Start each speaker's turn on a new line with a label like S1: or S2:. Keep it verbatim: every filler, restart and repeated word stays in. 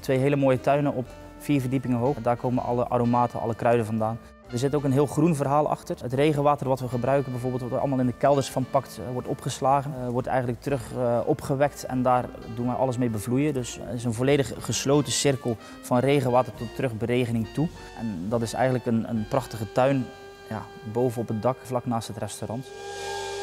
S1: twee hele mooie tuinen op vier verdiepingen hoog. Daar komen alle aromaten, alle kruiden vandaan. Er zit ook een heel groen verhaal achter. Het regenwater wat we gebruiken bijvoorbeeld wordt allemaal in de kelders van Pact wordt opgeslagen. Uh, wordt eigenlijk terug uh, opgewekt en daar doen we alles mee bevloeien. Dus het is een volledig gesloten cirkel van regenwater tot terug beregening toe. En dat is eigenlijk een, een prachtige tuin ja, boven op het dak vlak naast het restaurant.